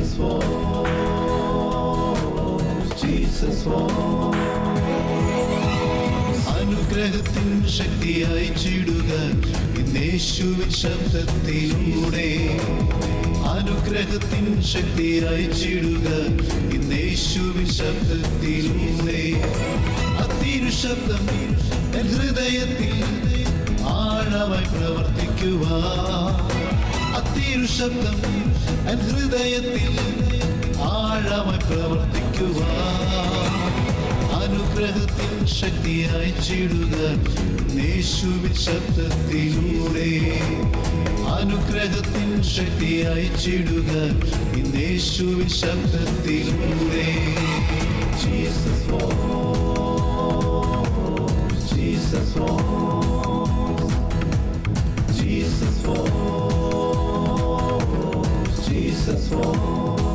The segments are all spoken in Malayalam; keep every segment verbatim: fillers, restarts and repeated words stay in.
Jesus walks, Jesus walks. അനുഗ്രഹത്തിൻ ശക്തി അയച്ചിടുക യേശുവിൻ ശബ്ദത്തിലൂടെ. അനുഗ്രഹത്തിൻ ശക്തി അയച്ചിടുക യേശുവിൻ ശബ്ദത്തിലൂടെ. അതിരു ശബ്ദം എൻ ഹൃദയത്തിൽ ആഴമായി പ്രവർത്തിക്കുക. അതിരു ശബ്ദം എൻ ഹൃദയത്തിൽ ആഴമായി പ്രവർത്തിക്കുക. അനുഗ്രഹത്തിൻ ശക്തി അയച്ചിടുക യേശുവിൻ ശബ്ദത്തിലൂടെ. അനുഗ്രഹത്തിൻ ശക്തി അയച്ചിടുക യേശുവിൻ ശബ്ദത്തിലൂടെ. Jesus walks, Jesus walks, Jesus walks, Jesus walks.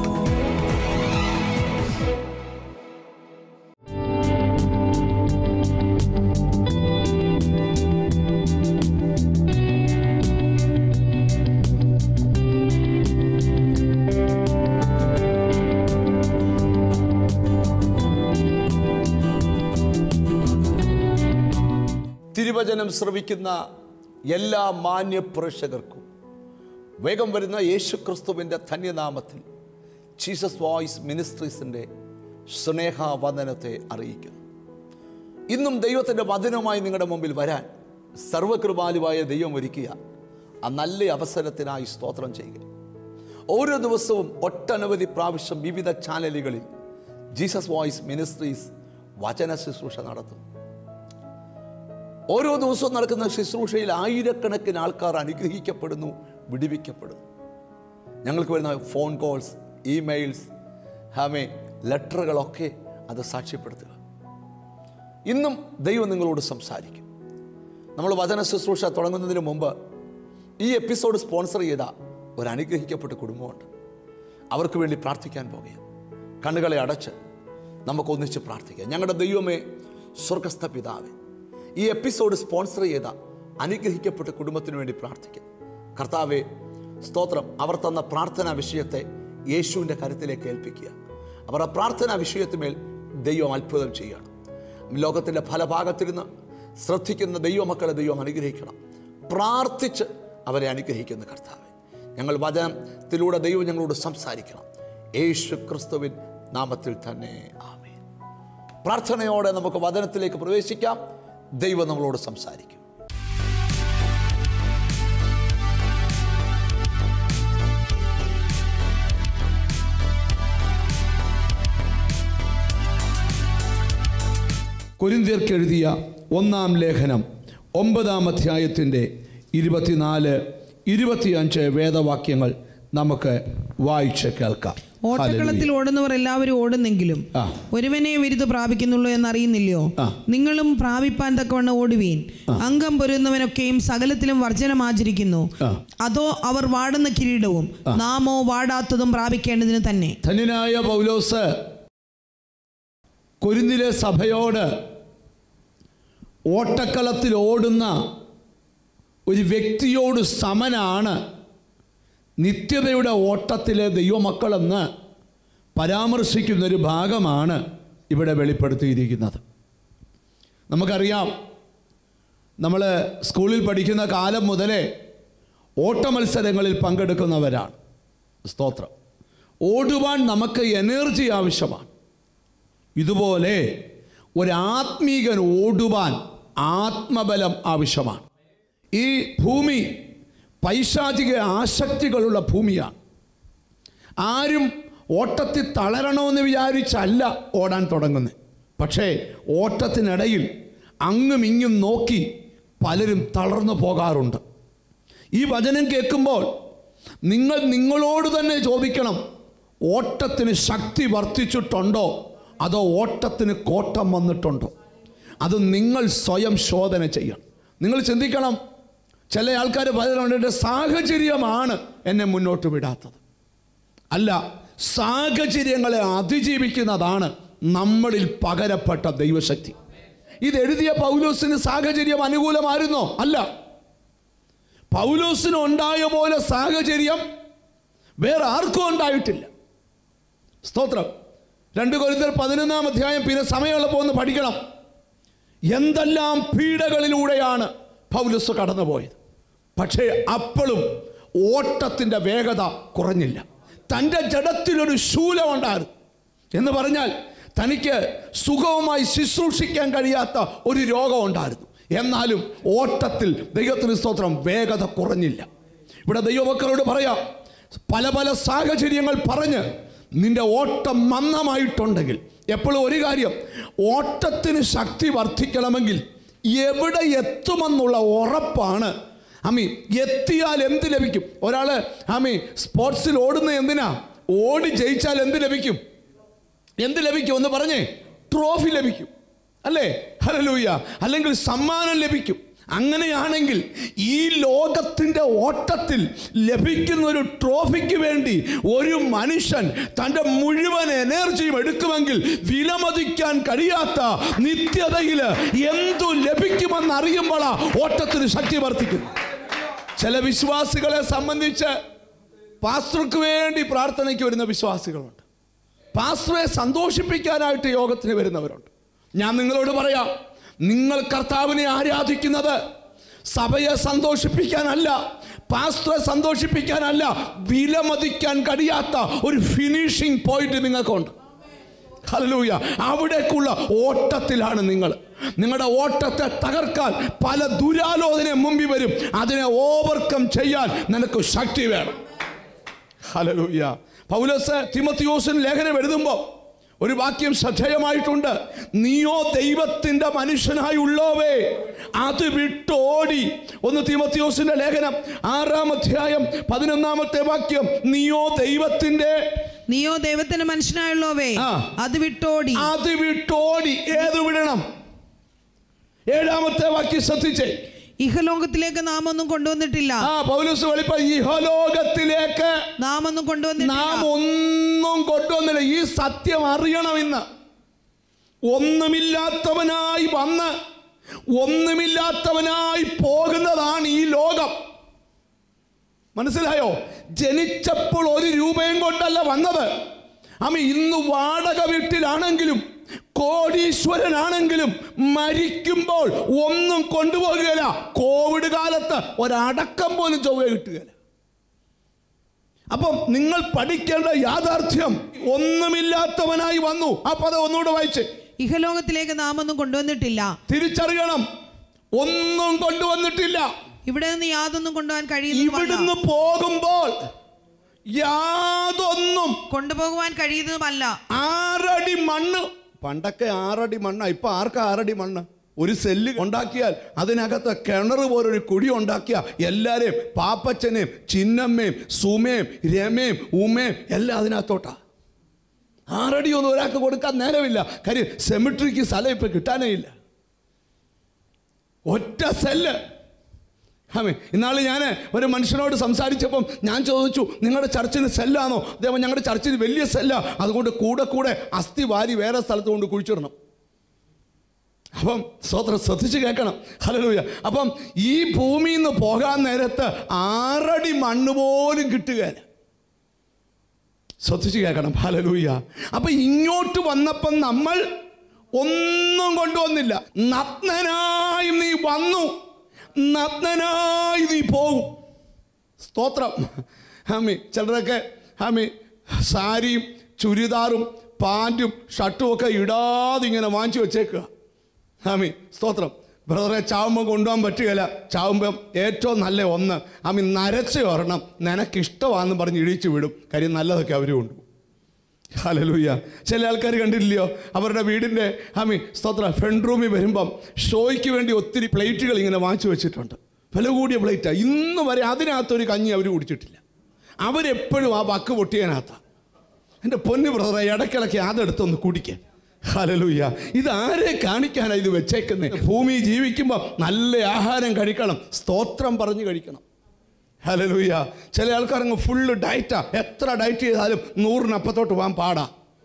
തിരുവചനം ശ്രവിക്കുന്ന എല്ലാ മാന്യ പ്രേക്ഷകർക്കും വേഗം വരുന്ന യേശു ക്രിസ്തുവിൻ്റെ ധന്യനാമത്തിൽ ജീസസ് വോയിസ് മിനിസ്ട്രീസിൻ്റെ സ്നേഹവന്ദനത്തെ അറിയിക്കുന്നു. ഇന്നും ദൈവത്തിൻ്റെ വചനവുമായി നിങ്ങളുടെ മുമ്പിൽ വരാൻ സർവകൃപാലുവായ ദൈവം ഒരുക്കിയ ആ നല്ല അവസരത്തിനായി സ്തോത്രം ചെയ്യുക. ഓരോ ദിവസവും ഒട്ടനവധി പ്രാവശ്യം വിവിധ ചാനലുകളിൽ ജീസസ് വോയിസ് മിനിസ്ട്രീസ് വചന ശുശ്രൂഷ നടത്തും. ഓരോ ദിവസവും നടക്കുന്ന ശുശ്രൂഷയിൽ ആയിരക്കണക്കിന് ആൾക്കാർ അനുഗ്രഹിക്കപ്പെടുന്നു, വിടുവിക്കപ്പെടുന്നു. ഞങ്ങൾക്ക് വരുന്ന ഫോൺ കോൾസ്, ഇമെയിൽസ്, ഹാമേ ലെറ്ററുകളൊക്കെ അത് സാക്ഷ്യപ്പെടുത്തുക. ഇന്നും ദൈവം നിങ്ങളോട് സംസാരിക്കും. നമ്മൾ വചന ശുശ്രൂഷ തുടങ്ങുന്നതിന് മുമ്പ് ഈ എപ്പിസോഡ് സ്പോൺസർ ചെയ്ത ഒരു അനുഗ്രഹിക്കപ്പെട്ട കുടുംബമുണ്ട്. അവർക്ക് വേണ്ടി പ്രാർത്ഥിക്കാൻ പോകുക. കണ്ണുകളെ അടച്ച് നമുക്കൊന്നിച്ച് പ്രാർത്ഥിക്കാം. ഞങ്ങളുടെ ദൈവമേ, സ്വർഗസ്ഥ പിതാവേ, ഈ എപ്പിസോഡ് സ്പോൺസർ ചെയ്ത അനുഗ്രഹിക്കപ്പെട്ട കുടുംബത്തിന് വേണ്ടി പ്രാർത്ഥിക്കാം. കർത്താവേ, സ്തോത്രം. അവർ തന്ന പ്രാർത്ഥനാ വിഷയത്തെ യേശുവിൻ്റെ കരുത്തിലേക്ക് ഏൽപ്പിക്കുക. അവർ ആ പ്രാർത്ഥനാ വിഷയത്തിന്മേൽ ദൈവം അത്ഭുതം ചെയ്യണം. ലോകത്തിൻ്റെ പല ഭാഗത്തിരുന്ന് ശ്രദ്ധിക്കുന്ന ദൈവമക്കളെ ദൈവം അനുഗ്രഹിക്കണം. പ്രാർത്ഥിച്ച് അവരെ അനുഗ്രഹിക്കുന്ന കർത്താവേ, ഞങ്ങൾ വചനത്തിലൂടെ ദൈവം ഞങ്ങളോട് സംസാരിക്കണം. യേശു ക്രിസ്തുവിൻ നാമത്തിൽ തന്നെ ആമേൻ. പ്രാർത്ഥനയോടെ നമുക്ക് വചനത്തിലേക്ക് പ്രവേശിക്കാം. ദൈവം നമ്മളോട് സംസാരിക്കും. കൊരിന്ത്യർക്ക് എഴുതിയ ഒന്നാം ലേഖനം ഒമ്പതാം അധ്യായത്തിൻ്റെ ഇരുപത്തിനാല് ഇരുപത്തിയഞ്ച് വേദവാക്യങ്ങൾ നമുക്ക് വായിച്ച് കേൾക്കാം. ഓട്ടക്കളത്തിൽ ഓടുന്നവർ എല്ലാവരും ഓടുന്നെങ്കിലും ഒരുവനെ വിരുദ് പ്രാപിക്കുന്നുള്ളൂ എന്നറിയുന്നില്ലയോ? നിങ്ങളും പ്രാപിപ്പാൻ തക്കവണ്ണം ഓടുവീൻ. അംഗം പൊരുന്നവനൊക്കെയും സകലത്തിലും വർജനം ആചരിക്കുന്നു. അതോ അവർ വാടുന്ന കിരീടവും നാമോ വാടാത്തതും പ്രാപിക്കേണ്ടതിന് തന്നെ. ധന്യനായ പൗലോസ് കൊരിന്തിലെ സഭയോട് ഓട്ടക്കളത്തിൽ ഓടുന്ന ഒരു വ്യക്തിയോട് സമനാണ് നിത്യതയുടെ ഓട്ടത്തിലെ ദൈവമക്കളെന്ന് പരാമർശിക്കുന്നൊരു ഭാഗമാണ് ഇവിടെ വെളിപ്പെടുത്തിയിരിക്കുന്നത്. നമുക്കറിയാം, നമ്മൾ സ്കൂളിൽ പഠിക്കുന്ന കാലം മുതലേ ഓട്ട മത്സരങ്ങളിൽ പങ്കെടുക്കുന്നവരാണ്. സ്തോത്രം. ഓടുവാൻ നമുക്ക് എനർജി ആവശ്യമാണ്. ഇതുപോലെ ഒരാത്മീകൻ ഓടുവാൻ ആത്മബലം ആവശ്യമാണ്. ഈ ഭൂമി പൈശാചിക ആസക്തികളുള്ള ഭൂമിയാണ്. ആരും ഓട്ടത്തിൽ തളരണമെന്ന് വിചാരിച്ചല്ല ഓടാൻ തുടങ്ങുന്നത്. പക്ഷേ ഓട്ടത്തിനിടയിൽ അങ്ങും ഇങ്ങും നോക്കി പലരും തളർന്നു പോകാറുണ്ട്. ഈ വചനം കേൾക്കുമ്പോൾ നിങ്ങൾ നിങ്ങളോട് തന്നെ ചോദിക്കണം, ഓട്ടത്തിന് ശക്തി വർദ്ധിച്ചിട്ടുണ്ടോ അതോ ഓട്ടത്തിന് കോട്ടം വന്നിട്ടുണ്ടോ? അത് നിങ്ങൾ സ്വയം ശോധന ചെയ്യണം. നിങ്ങൾ ചിന്തിക്കണം. ചില ആൾക്കാർ പറയുന്നുണ്ട്, സാഹചര്യമാണ് എന്നെ മുന്നോട്ട് വിടാത്തത്. അല്ല, സാഹചര്യങ്ങളെ അതിജീവിക്കുന്നതാണ് നമ്മളിൽ പകരപ്പെട്ട ദൈവശക്തി. ഇതെഴുതിയ പൗലോസിന് സാഹചര്യം അനുകൂലമായിരുന്നോ? അല്ല. പൗലോസിന് ഉണ്ടായ പോലെ സാഹചര്യം വേറെ ആർക്കും ഉണ്ടായിട്ടില്ല. സ്തോത്രം. രണ്ട് കൊരിന്ത്യർ പതിനൊന്നാം അധ്യായം പിന്നെ സമയമുള്ളപ്പോൾ ഒന്ന് പഠിക്കണം. എന്തെല്ലാം പീഡകളിലൂടെയാണ് പൗലോസ് കടന്നുപോയത്. പക്ഷേ അപ്പോഴും ഓട്ടത്തിൻ്റെ വേഗത കുറഞ്ഞില്ല. തൻ്റെ ജഡത്തിലൊരു ശൂലമുണ്ടായിരുന്നു എന്ന് പറഞ്ഞാൽ തനിക്ക് സുഖവുമായി ശുശ്രൂഷിക്കാൻ കഴിയാത്ത ഒരു രോഗം ഉണ്ടായിരുന്നു. എന്നാലും ഓട്ടത്തിൽ ദൈവത്തിന് സ്തോത്രം വേഗത കുറഞ്ഞില്ല. ഇവിടെ ദൈവമക്കളോട് പറയാം, പല പല സാഹചര്യങ്ങൾ പറഞ്ഞ് നിന്റെ ഓട്ടം മന്ദമായിട്ടുണ്ടെങ്കിൽ എപ്പോഴും ഒരു കാര്യം, ഓട്ടത്തിന് ശക്തി വർദ്ധിക്കണമെങ്കിൽ എവിടെ എത്തുമെന്നുള്ള ഉറപ്പാണ്. അമ്മി എത്തിയാൽ എന്ത് ലഭിക്കും? ഒരാൾ അമ്മി സ്പോർട്സിൽ ഓടുന്ന എന്തിനാ? ഓടി ജയിച്ചാൽ എന്ത് ലഭിക്കും? എന്ത് ലഭിക്കും എന്ന് പറഞ്ഞേ? ട്രോഫി ലഭിക്കും അല്ലേ? ഹല്ലേലൂയ. അല്ലെങ്കിൽ സമ്മാനം ലഭിക്കും. അങ്ങനെയാണെങ്കിൽ ഈ ലോകത്തിൻ്റെ ഓട്ടത്തിൽ ലഭിക്കുന്ന ഒരു ട്രോഫിക്ക് വേണ്ടി ഒരു മനുഷ്യൻ തൻ്റെ മുഴുവൻ എനർജിയും എടുക്കുമെങ്കിൽ വിലമതിക്കാൻ കഴിയാത്ത നിത്യതയിൽ എന്തു ലഭിക്കുമെന്നറിയുമ്പോഴാ ഓട്ടത്തിന് ശക്തി വർദ്ധിക്കുന്നു. ചില വിശ്വാസികളെ സംബന്ധിച്ച് പാസ്റ്റർക്ക് വേണ്ടി പ്രാർത്ഥനയ്ക്ക് വരുന്ന വിശ്വാസികളുണ്ട്. പാസ്റ്ററെ സന്തോഷിപ്പിക്കാനായിട്ട് യോഗത്തിന് വരുന്നവരുണ്ട്. ഞാൻ നിങ്ങളോട് പറയാം, നിങ്ങൾ കർത്താവിനെ ആരാധിക്കുന്നത് സഭയെ സന്തോഷിപ്പിക്കാനല്ല, പാസ്റ്ററെ സന്തോഷിപ്പിക്കാനല്ല. വിലമതിക്കാൻ കഴിയാത്ത ഒരു ഫിനിഷിംഗ് പോയിന്റ് നിങ്ങൾക്കുണ്ട്. ഹല്ലേലൂയ. അവിടേക്കുള്ള ഓട്ടത്തിലാണ് നിങ്ങൾ. നിങ്ങളുടെ ഓട്ടത്തെ തകർക്കാൻ പല ദുരാലോചന മുമ്പിൽ വരും. അതിനെ ഓവർകം ചെയ്യാൻ നിനക്ക് ശക്തി വേണം. ഹല്ലേലൂയ. പൗലോസ് തിമോത്തിയോസിന് ലേഖനം എഴുതുമ്പോൾ ഒരു വാക്യം ശ്രദ്ധേയമായിട്ടുണ്ട്. നീയോ ദൈവത്തിൻ്റെ മനുഷ്യനായി ഉള്ളോവേ അത് വിട്ടോടി. ഒന്ന് തിമോത്തിയോസിന്റെ ലേഖനം ആറാം അധ്യായം പതിനൊന്നാമത്തെ വാക്യം. നീയോ ദൈവത്തിന്റെ നീയോ ദൈവത്തിന്റെ മനുഷ്യനായുള്ളോവേ അത് വിട്ടോടി. അത് വിട്ടോടി. ഏത് വിടണം? ഏഴാമത്തെ വാക്യം ശ്രദ്ധിച്ചേ. ഇഹലോകത്തിലേക്ക് നാം ഒന്നും കൊണ്ടുവന്നിട്ടില്ല. ആ പൗലോസ് വെളിപ്പ ഇഹലോകത്തിലേക്ക് നാം ഒന്നും കൊണ്ടുവന്നിട്ടില്ല. നാം ഒന്നും കൊണ്ടുവന്നില്ല. ഈ സത്യം അറിയണം. ഇന്ന് ഒന്നുമില്ലാത്തവനായി വന്ന് ഒന്നുമില്ലാത്തവനായി പോകുന്നതാണ് ഈ ലോകം. മനസ്സിലായോ? ജനിച്ചപ്പോൾ ഒരു രൂപയും കൊണ്ടല്ല വന്നത്. അമ്മ ഇന്ന് വാടക വീട്ടിലാണെങ്കിലും കോടീശ്വരനാണെങ്കിലും മരിക്കുമ്പോൾ ഒന്നും കൊണ്ടുപോകുകയില്ല. കോവിഡ് കാലത്ത് ഒരടക്കം പോലും ചൊവ്വ കിട്ടുകയില്ല. അപ്പം നിങ്ങൾ പഠിക്കേണ്ട യാഥാർത്ഥ്യം, ഒന്നുമില്ലാത്തവനായി വന്നു. ആ പദം ഒന്നുകൂടെ വായിച്ച്. ഇഹലോകത്തിലേക്ക് നാം ഒന്നും കൊണ്ടുവന്നിട്ടില്ല. തിരിച്ചറിയണം, ഒന്നും കൊണ്ടുവന്നിട്ടില്ല. ഇവിടെ നിന്ന് യാതൊന്നും കൊണ്ടുപോകാൻ കഴിയുന്നു. ഇവിടുന്ന് പോകുമ്പോൾ യാതൊന്നും കൊണ്ടുപോകുവാൻ കഴിയുന്നതുമല്ല. ആറടി മണ്ണ്. പണ്ടൊക്കെ ആറടി മണ്ണ. ഇപ്പൊ ആർക്കാ ആറടി മണ്ണ്? ഒരു സെല്ല് ഉണ്ടാക്കിയാൽ അതിനകത്ത് കിണർ പോലൊരു കുഴി ഉണ്ടാക്കിയ എല്ലാരെയും പാപ്പച്ചനെയും ചിന്നമ്മയും സുമയും രമയും ഉമയും എല്ലാം അതിനകത്തോട്ടാ. ആറടി ഒന്നും ഒരാൾക്ക് കൊടുക്കാൻ നേരമില്ല. കാര്യം സെമിട്രിക്ക് സ്ഥലം ഇപ്പൊ കിട്ടാനേ ഇല്ല. ഒറ്റ സെല്ല്. ആമേ. ഇന്നാൾ ഞാൻ ഒരു മനുഷ്യനോട് സംസാരിച്ചപ്പം ഞാൻ ചോദിച്ചു, നിങ്ങളുടെ ചർച്ചിന് സെല്ലാണോ? അതേപോലെ ഞങ്ങളുടെ ചർച്ചിന് വലിയ സെല്ല, അതുകൊണ്ട് കൂടെ കൂടെ അസ്ഥി വാരി വേറെ സ്ഥലത്ത് കൊണ്ട് കുഴിച്ചിടണം. അപ്പം സ്വത്രം ശ്രദ്ധിച്ച് കേൾക്കണം. ഹല്ലേലൂയ. അപ്പം ഈ ഭൂമിയിൽ നിന്ന് പോകാൻ നേരത്ത് ആറടി മണ്ണ് പോലും കിട്ടുകയില്ല. ശ്രദ്ധിച്ച് കേൾക്കണം. ഹല്ലേലൂയ. അപ്പം ഇങ്ങോട്ട് വന്നപ്പം നമ്മൾ ഒന്നും കൊണ്ടുവന്നില്ല. നഗ്നനായി നീ വന്നു, നഗ്നനായി നീ പോകും. സ്തോത്രം. ഹാമി. ചിലരൊക്കെ ഹാമി സാരിയും ചുരിദാറും പാൻറ്റും ഷർട്ടും ഒക്കെ ഇടാതെ ഇങ്ങനെ വാങ്ങിച്ചു വെച്ചേക്കുക. ഹാമി. സ്തോത്രം. ബ്രദറെ ചാവുമ്പോൾ കൊണ്ടുപോകാൻ പറ്റുകയില്ല. ചാവുമ്പം ഏറ്റവും നല്ല ഒന്ന് ആമി നരച്ച് ഒരെണ്ണം നിനക്കിഷ്ടമാണെന്ന് പറഞ്ഞ് ഇടിച്ചു വിടും. കാര്യം നല്ലതൊക്കെ അവർ കൊണ്ടുപോകും. ഹല്ലേലൂയ. ചില ആൾക്കാർ കണ്ടില്ലയോ, അവരുടെ വീടിൻ്റെ ആമി സ്തോത്ര ഫ്രണ്ട് റൂമിൽ വരുമ്പം ഷോയ്ക്ക് വേണ്ടി ഒത്തിരി പ്ലേറ്റുകൾ ഇങ്ങനെ വാങ്ങിച്ചു വെച്ചിട്ടുണ്ട്. വില കൂടിയ പ്ലേറ്റാണ്. ഇന്ന് വരെ അതിനകത്തൊരു കഞ്ഞി അവർ കുടിച്ചിട്ടില്ല. അവരെപ്പോഴും ആ വക്ക് പൊട്ടിയതിനകത്താണ്. എൻ്റെ പൊന്നു ബ്രദറെ ഇടയ്ക്കിടയ്ക്ക് അതെടുത്തൊന്ന് കുടിക്കാൻ. ഹല്ലേലൂയ. ഇത് ആരെ കാണിക്കാനാണ് ഇത് വെച്ചേക്കുന്നത്? ഭൂമി ജീവിക്കുമ്പോൾ നല്ല ആഹാരം കഴിക്കണം, സ്തോത്രം പറഞ്ഞ് കഴിക്കണം. ഹല്ലേലൂയ. ചില ആൾക്കാരങ്ങ് ഫുള്ള് ഡയറ്റാ. എത്ര ഡയറ്റ് ചെയ്താലും നൂറിനപ്പത്തോട്ട് പോകാൻ പാടാ.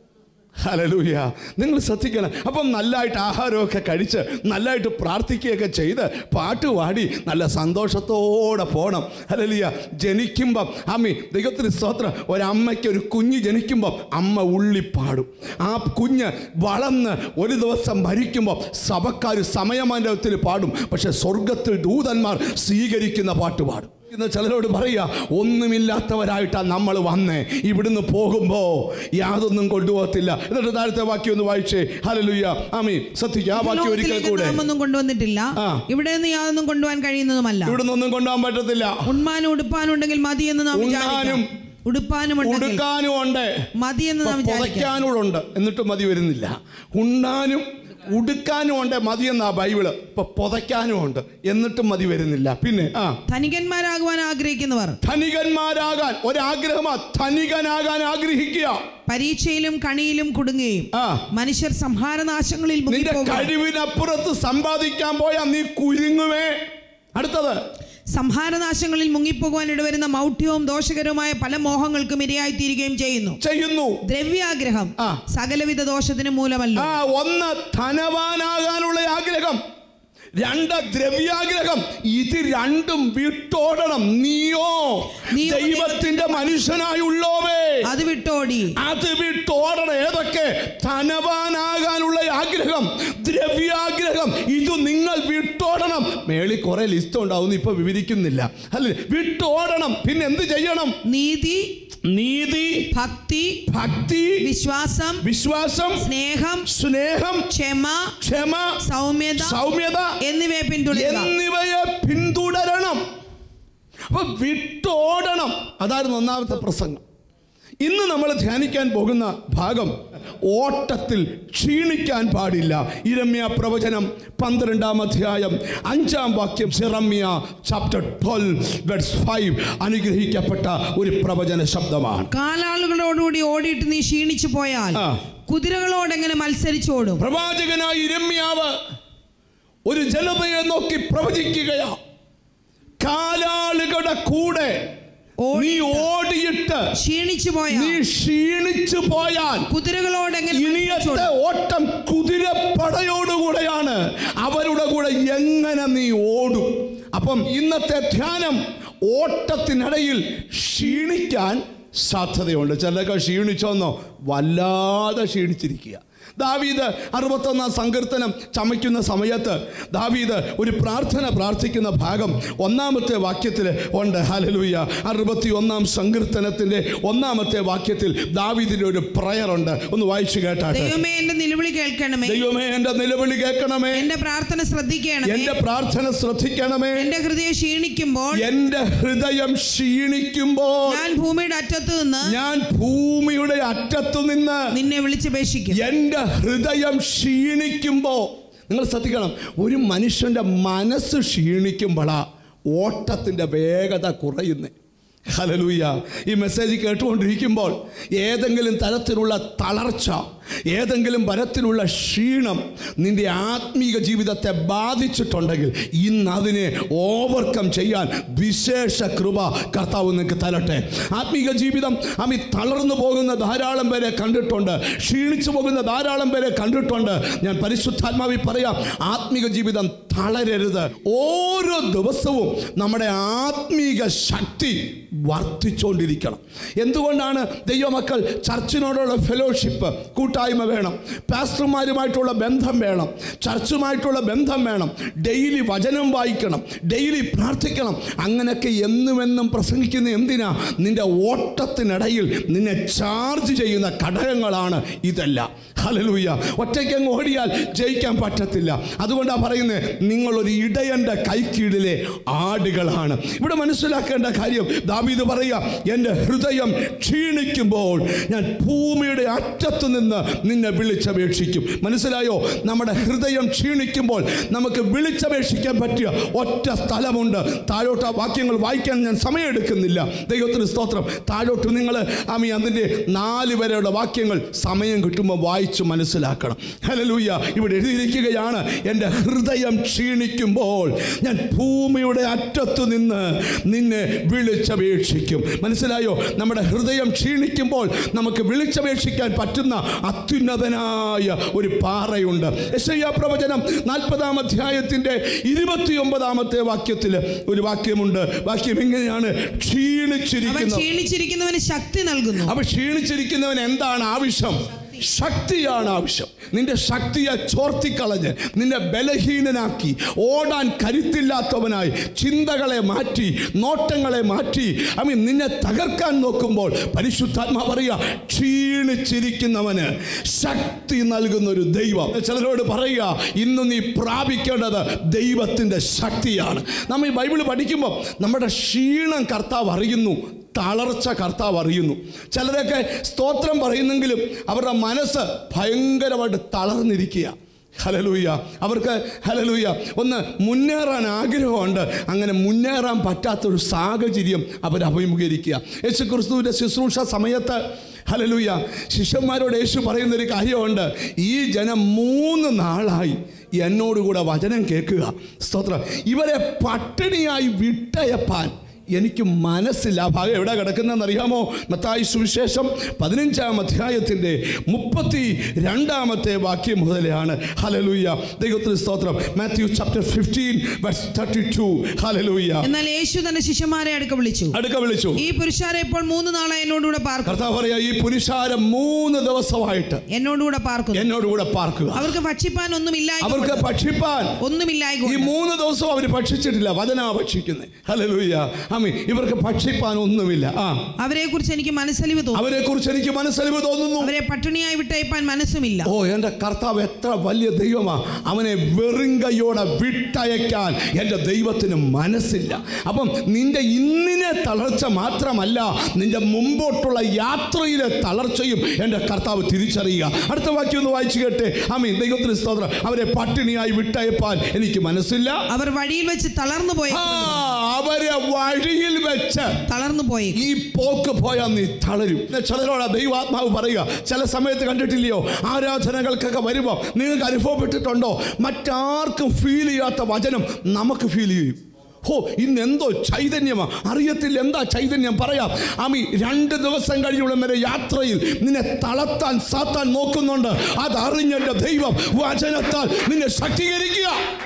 ഹല്ലേലൂയ. നിങ്ങൾ ശ്രദ്ധിക്കണം. അപ്പം നല്ലതായിട്ട് ആഹാരമൊക്കെ കഴിച്ച് നല്ലതായിട്ട് പ്രാർത്ഥിക്കുകയൊക്കെ ചെയ്ത് പാട്ട് പാടി നല്ല സന്തോഷത്തോടെ പോകണം. ഹല്ലേലൂയ. ജനിക്കുമ്പം അമ്മി ദൈവത്തിന് സ്തോത്രം. ഒരമ്മയ്ക്ക് ഒരു കുഞ്ഞ് ജനിക്കുമ്പം അമ്മ ഉള്ളിപ്പാടും. ആ കുഞ്ഞ് വളർന്ന് ഒരു ദിവസം മരിക്കുമ്പോൾ സഭക്കാർ സമയമണ്ഡലത്തിൽ പാടും. പക്ഷെ സ്വർഗത്തിൽ ദൂതന്മാർ സ്വീകരിക്കുന്ന പാട്ട് പാടും. ഇന്ന് ചിലരോട് പറയുക, ഒന്നുമില്ലാത്തവരായിട്ടാണ് നമ്മൾ വന്നേ, ഇവിടുന്ന് പോകുമ്പോൾ യാതൊന്നും കൊണ്ടുപോകത്തില്ല. എന്നിട്ട് താഴത്തെ വാക്യം ഒന്ന് വായിച്ചേ. ഹല്ലേലൂയ. ആമീൻ. ശ്രദ്ധിക്കുക, ആ വാക്യം ഒരിക്കൽ കൂടെ. ഒന്നും കൊണ്ടുവന്നിട്ടില്ല, ഇവിടെ നിന്ന് യാതൊന്നും കൊണ്ടുപോകാൻ കഴിയുന്നതുമല്ല. ഇവിടുന്ന് ഒന്നും കൊണ്ടുപോകാൻ പറ്റത്തില്ല. ഉണ്മാനും ഉടുപ്പാനും ഉണ്ടെങ്കിൽ മതിയെന്ന് നാം വിചാരിക്കും. ഉടുപ്പാനും ഉടുക്കാനും ഉണ്ട്, മതിയെന്ന് നാം പുതയ്ക്കാനുണ്ട്, എന്നിട്ട് മതി വരുന്നില്ല. ഉണ്ണാനും ഉടുക്കാനും ഉണ്ട്, മതിയെന്നാ ബൈബിള്. ഇപ്പൊ പുതയ്ക്കാനും ഉണ്ട്, എന്നിട്ടും മതി വരുന്നില്ല. പിന്നെ ആ ധനികന്മാരാകുവാൻ ആഗ്രഹിക്കുന്നവർ, ധനികന്മാരാകാൻ ഒരാഗ്രഹമാ, ധനികനാകാൻ ആഗ്രഹിക്കുക. പരീക്ഷയിലും കണിയിലും കുടുങ്ങുകയും മനുഷ്യർ സംഹാരനാശങ്ങളിൽ കഴിവിനപ്പുറത്ത് സമ്പാദിക്കാൻ പോയാൽ നീ കുരുങ്ങുമേ. അടുത്തത്, സംഹാരനാശങ്ങളിൽ മുങ്ങിപ്പോകുവാൻ ഇടവരുന്ന മൗഢ്യവും ദോഷകരവുമായ പല മോഹങ്ങൾക്കും ഇരയായിത്തീരുകയും ചെയ്യുന്നു ചെയ്യുന്നു ദ്രവ്യാഗ്രഹം സകലവിധ ദോഷത്തിന് മൂലമല്ല. ഒന്ന് ധനവാനാകാനുള്ള ആഗ്രഹം, രണ്ട് ദ്രവ്യാഗ്രഹം. ഇത് രണ്ടും വിട്ടോടണം. നീയോ ദൈവത്തിന്റെ മനുഷ്യനായുള്ളോവേ, അത് വിട്ടോടി അത് വിട്ടോടണം. ഏതൊക്കെ? ധനവാനാകാനുള്ള ആഗ്രഹം, ദ്രവ്യാഗ്രഹം, ഇത് നിങ്ങൾ വിട്ടോടണം. മേളിൽ കുറെ ലിസ്റ്റ് ഉണ്ടാവും, ഇപ്പൊ വിവരിക്കുന്നില്ല. അല്ലെ, വിട്ടോടണം. പിന്നെ എന്ത് ചെയ്യണം? നീതി, നീതി, ഭക്തി, ഭക്തി, വിശ്വാസം, വിശ്വാസം, സ്നേഹം, സ്നേഹം, ക്ഷമ, ക്ഷമ, സൗമ്യത, സൗമ്യത എന്നിവയെ പിന്തുടരുക എന്നിവയെ പിന്തുടരണം. അപ്പൊ വിട്ടോടണം. അതായിരുന്നു ഒന്നാമത്തെ പ്രസംഗം. ഇന്ന് നമ്മൾ ധ്യാനിക്കാൻ പോകുന്ന ഭാഗം, ഓട്ടത്തിൽ ക്ഷീണിക്കാൻ പാടില്ല. ഇരമ്യ പ്രവചനം പന്ത്രണ്ടാം അധ്യായം അഞ്ചാം വാക്യം. Jeremiah chapter twelve verse five അനുഗ്രഹിക്കപ്പെട്ട ഒരു പ്രവചന ശബ്ദമാണ്. കാലാളുകളോടുകൂടി ഓടിയിട്ട് നീ ക്ഷീണിച്ചു പോയാൽ കുതിരകളോടെങ്ങനെ മത്സരിച്ചോടും. പ്രവാചകനായ ഇരമ്യാവ് ഒരു ജനതയെ നോക്കി പ്രവചിക്കുകയാ. കാലാളുകളുടെ കൂടെ നീ ഓടിയിട്ട് ക്ഷീണിച്ചു പോയാൽ, നീ ക്ഷീണിച്ചു പോയാൽ കുതിരകളോടെങ്ങനെ ഇനിയത്തെ ഓട്ടം കുതിരപ്പടയോടുകൂടെയാണ്. അവരുടെ കൂടെ എങ്ങനെ നീ ഓടും? അപ്പം ഇന്നത്തെ ധ്യാനം ഓട്ടത്തിനിടയിൽ ക്ഷീണിക്കാൻ സാധ്യതയുണ്ട്. ചിലരൊക്കെ ക്ഷീണിച്ചോന്നോ, വല്ലാതെ ക്ഷീണിച്ചിരിക്കുക. ദാവീദ് അറുപത്തൊന്നാം സങ്കീർത്തനം ചമയ്ക്കുന്ന സമയത്ത് ദാവീദ് ഒരു പ്രാർത്ഥന പ്രാർത്ഥിക്കുന്ന ഭാഗം ഒന്നാമത്തെ വാക്യത്തിൽ ഉണ്ട്. ഹല്ലേലൂയ. അറുപത്തി ഒന്നാം സങ്കീർത്തനത്തിന്റെ ഒന്നാമത്തെ വാക്യത്തിൽ ദാവീദിന്റെ ഒരു പ്രയർ ഉണ്ട്. ഒന്ന് വായിച്ചു കേട്ടാട്ടെ. ദൈവമേ എന്റെ നിലവിളി കേൾക്കണമേ, ദൈവമേ എന്റെ നിലവിളി കേൾക്കണമേ, എന്റെ പ്രാർത്ഥന ശ്രദ്ധിക്കണമേ, എന്റെ പ്രാർത്ഥന ശ്രദ്ധിക്കണമേ. എന്റെ ഹൃദയം ക്ഷീണിക്കുമ്പോൾ, എന്റെ ഹൃദയം ക്ഷീണിക്കുമ്പോൾ ഞാൻ ഭൂമിയുടെ അറ്റത്തു നിന്ന് ഞാൻ ഭൂമിയുടെ അറ്റത്തു നിന്ന് നിന്നെ വിളിച്ചപേക്ഷിക്കും. എന്റെ ഹൃദയം ക്ഷീണിക്കുമ്പോൾ, നിങ്ങൾ ശ്രദ്ധിക്കണം, ഒരു മനുഷ്യന്റെ മനസ്സ് ക്ഷീണിക്കുമ്പോഴാ ഓട്ടത്തിന്റെ വേഗത കുറയുന്നേ. ഹല്ലേലൂയ. ഈ മെസ്സേജ് കേട്ടുകൊണ്ടിരിക്കുമ്പോൾ ഏതെങ്കിലും തരത്തിലുള്ള തളർച്ച, ഏതെങ്കിലും തരത്തിലുള്ള ക്ഷീണം നിന്റെ ആത്മീക ജീവിതത്തെ ബാധിച്ചിട്ടുണ്ടെങ്കിൽ ഇന്ന് അതിനെ ഓവർകം ചെയ്യാൻ വിശേഷ കൃപ കർത്താവ് നിങ്ങൾക്ക് തരട്ടെ. ആത്മീക ജീവിതം അമി തളർന്നു പോകുന്ന ധാരാളം പേരെ കണ്ടിട്ടുണ്ട്, ക്ഷീണിച്ചു പോകുന്ന ധാരാളം പേരെ കണ്ടിട്ടുണ്ട്. ഞാൻ പരിശുദ്ധാത്മാവിൽ പറയാം, ആത്മീക ജീവിതം തളരരുത്. ഓരോ ദിവസവും നമ്മുടെ ആത്മീക ശക്തി വർദ്ധിച്ചുകൊണ്ടിരിക്കണം. എന്തുകൊണ്ടാണ്? ദൈവമക്കൾ ചർച്ചിനോടുള്ള ഫെലോഷിപ്പ്, കൂട്ടായ്മ വേണം, പാസ്റ്റർമാരുമായിട്ടുള്ള ബന്ധം വേണം, ചർച്ചുമായിട്ടുള്ള ബന്ധം വേണം, ഡെയിലി വചനം വായിക്കണം, ഡെയിലി പ്രാർത്ഥിക്കണം. അങ്ങനെയൊക്കെ എന്നുമെന്നും പ്രസംഗിക്കുന്ന എന്തിനാ? നിന്റെ ഓട്ടത്തിനിടയിൽ നിന്നെ ചാർജ് ചെയ്യുന്ന ഘടകങ്ങളാണ് ഇതെല്ലാം. ഹല്ലേലൂയ. ഒറ്റയ്ക്കങ്ങ് ഓടിയാൽ ജയിക്കാൻ പറ്റത്തില്ല. അതുകൊണ്ടാണ് പറയുന്നത്, നിങ്ങളൊരു ഇടയൻ്റെ കൈക്കീഴിലെ ആടുകളാണ്. ഇവിടെ മനസ്സിലാക്കേണ്ട കാര്യം, ദാവീദ് പറയുക, എൻ്റെ ഹൃദയം ക്ഷീണിക്കുമ്പോൾ ഞാൻ ഭൂമിയുടെ അറ്റത്ത് നിന്ന് നിന്നെ വിളിച്ചപേക്ഷിക്കും. മനസ്സിലായോ? നമ്മുടെ ഹൃദയം ക്ഷീണിക്കുമ്പോൾ നമുക്ക് വിളിച്ചപേക്ഷിക്കാൻ പറ്റിയ ഒറ്റ സ്ഥലമുണ്ട്. താഴോട്ട് ആ വാക്യങ്ങൾ വായിക്കാൻ ഞാൻ സമയമെടുക്കുന്നില്ല. ദൈവത്തിന് സ്തോത്രം. താഴോട്ട് നിങ്ങൾ ആമി അതിൻ്റെ നാല് വരെയുള്ള വാക്യങ്ങൾ സമയം കിട്ടുമ്പോൾ വായിച്ച് മനസ്സിലാക്കണം. ഹല്ലേലൂയ. ഇവിടെ എഴുതിയിരിക്കുകയാണ്, എൻ്റെ ഹൃദയം ക്ഷീണിക്കുമ്പോൾ ഞാൻ ഭൂമിയുടെ അറ്റത്തു നിന്ന് നിന്നെ വിളിച്ചപേക്ഷിക്കും. മനസ്സിലായോ? നമ്മുടെ ഹൃദയം ക്ഷീണിക്കുമ്പോൾ നമുക്ക് വിളിച്ചപേക്ഷിക്കാൻ പറ്റുന്ന അത്യുന്നതനായ ഒരു പാറയുണ്ട്. യെശയ്യാ പ്രവചനം നാൽപ്പതാം അധ്യായത്തിന്റെ ഇരുപത്തി ഒമ്പതാമത്തെ വാക്യത്തിൽ ഒരു വാക്യമുണ്ട്. വാക്യം എങ്ങനെയാണ്? ക്ഷീണിച്ചിരിക്കുന്ന ക്ഷീണിച്ചിരിക്കുന്നവന് ശക്തി നൽകുന്നു. അപ്പൊ ക്ഷീണിച്ചിരിക്കുന്നവൻ എന്താണ് ആവശ്യം? ശക്തിയാണ് ആവശ്യം. നിന്റെ ശക്തിയെ ചോർത്തിക്കളഞ്ഞ് നിന്നെ ബലഹീനനാക്കി ഓടാൻ കരുത്തില്ലാത്തവനായി ചിന്തകളെ മാറ്റി നോട്ടങ്ങളെ മാറ്റി ഐ മീൻ നിന്നെ തകർക്കാൻ നോക്കുമ്പോൾ പരിശുദ്ധാത്മാ പറയുക, ക്ഷീണിച്ചിരിക്കുന്നവന് ശക്തി നൽകുന്ന ഒരു ദൈവം. ചിലരോട് പറയുക, ഇന്ന് നീ പ്രാപിക്കേണ്ടത് ദൈവത്തിൻ്റെ ശക്തിയാണ്. നമ്മൾ ഈ ബൈബിൾ പഠിക്കുമ്പോൾ നമ്മുടെ ക്ഷീണം കർത്താവ് അറിയുന്നു, തളർച്ച കർത്താവ് അറിയുന്നു. ചിലരൊക്കെ സ്തോത്രം പറയുന്നെങ്കിലും അവരുടെ മനസ്സ് ഭയങ്കരമായിട്ട് തളർന്നിരിക്കുക. ഹല്ലേലൂയ. അവർക്ക് ഹല്ലേലൂയ ഒന്ന് മുന്നേറാൻ ആഗ്രഹമുണ്ട്, അങ്ങനെ മുന്നേറാൻ പറ്റാത്തൊരു സാഹചര്യം അവർ അഭിമുഖീകരിക്കുക. യേശു ക്രിസ്തുവിൻ്റെ ശുശ്രൂഷ സമയത്ത് ഹല്ലേലൂയ ശിഷ്യന്മാരോട് യേശു പറയുന്നൊരു കാര്യമുണ്ട്. ഈ ജനം മൂന്ന് നാളായി എന്നോടുകൂടെ വചനം കേൾക്കുക. സ്തോത്രം. ഇവരെ പട്ടിണിയായി വിട്ടയപ്പാൻ എനിക്ക് മനസ്സില്ല. ആ ഭാഗം എവിടെ കിടക്കുന്നതെന്ന് അറിയാമോ? മത്തായി സുവിശേഷം പതിനഞ്ചാം അധ്യായത്തിൻ്റെ മുപ്പത്തി രണ്ടാമത്തെ വാക്യം മുതലാണ്. ഹല്ലേലൂയ. ദൈവത്തിന് സ്തോത്രം. Matthew chapter fifteen verse thirty two. Hallelujah. എന്നാൽ യേശു തന്റെ ശിഷ്യന്മാരെ അടുക്ക വിളിച്ചു അടുക്ക വിളിച്ചു ഈ പുരുഷാരെ ഇപ്പോൾ മൂന്ന് നാളായി എന്നോടുകൂടെ പാർക്കും. കർത്താവ് പറയാ, ഈ പുരുഷാരം മൂന്ന് ദിവസമായിട്ട് എന്നോടുകൂടെ പാർക്കും എന്നോടുകൂടെ പാർക്കുക. അവർക്ക് ഭക്ഷിപ്പാൻ ഒന്നുമില്ലായി അവർക്ക് ഭക്ഷിപ്പാൻ ഒന്നുമില്ലായി ഈ മൂന്ന് ദിവസവും അവർ ഭക്ഷിച്ചിട്ടില്ല. വചനാ ഭക്ഷിക്കുന്നത്. ഹല്ലേലൂയ. ഇവർക്ക് ഭക്ഷിപ്പാൻ ഒന്നുമില്ല. ആ അവരെ കുറിച്ച് എനിക്ക് മനസ്സലിവ് തോന്നുന്നു അവരെ കുറിച്ച് എനിക്ക് മനസ്സലിവ് തോന്നുന്നു അവരെ പട്ടിണിയായി വിട്ടയപ്പാൻ മനസ്സുമില്ല. ഓ, എൻ്റെ കർത്താവ് എത്ര വലിയ ദൈവമാ! അവനെ വെറും കൈയോടെ വിട്ടയക്കാൻ എൻ്റെ ദൈവത്തിന് മനസ്സില്ല. അപ്പം നിന്റെ ഇന്നിനെ തളർച്ച മാത്രമല്ല, നിന്റെ മുമ്പോട്ടുള്ള യാത്രയിലെ തളർച്ചയും എൻ്റെ കർത്താവ് തിരിച്ചറിയുക. അടുത്ത വാക്യം ഒന്ന് വായിച്ചു കേട്ടെ. ആമീൻ. ദൈവത്തിന് സ്തോത്രം. അവരെ പട്ടിണിയായി വിട്ടയപ്പാൻ എനിക്ക് മനസ്സില്ല. അവർ വഴിയിൽ വെച്ച് തളർന്നു പോയി അവരെ വഴിയിൽ വെച്ച് തളർന്നു പോയി ഈ പോക്ക് പോയാൽ നീ തളരും. ചിലരോട് ദൈവാത്മാവ് പറയുക, ചില സമയത്ത് കണ്ടിട്ടില്ലയോ, ആരാധനകൾക്കൊക്കെ വരുമ്പോൾ നിങ്ങൾക്ക് അനുഭവപ്പെട്ടിട്ടുണ്ടോ, മറ്റാർക്കും ഫീൽ ചെയ്യാത്ത വചനം നമുക്ക് ഫീൽ ചെയ്യും. ഹോ, ഇന്നെന്തോ ചൈതന്യമാ, അറിയത്തില്ല എന്താ ചൈതന്യം. പറയാം. ആമി, രണ്ട് ദിവസം കഴിയുള്ള വരെ യാത്രയിൽ നിന്നെ തളർത്താൻ സാത്താൻ നോക്കുന്നുണ്ട്. അതറിഞ്ഞെന്റെ ദൈവം വചനത്താൽ നിന്നെ ശക്തീകരിക്കുക.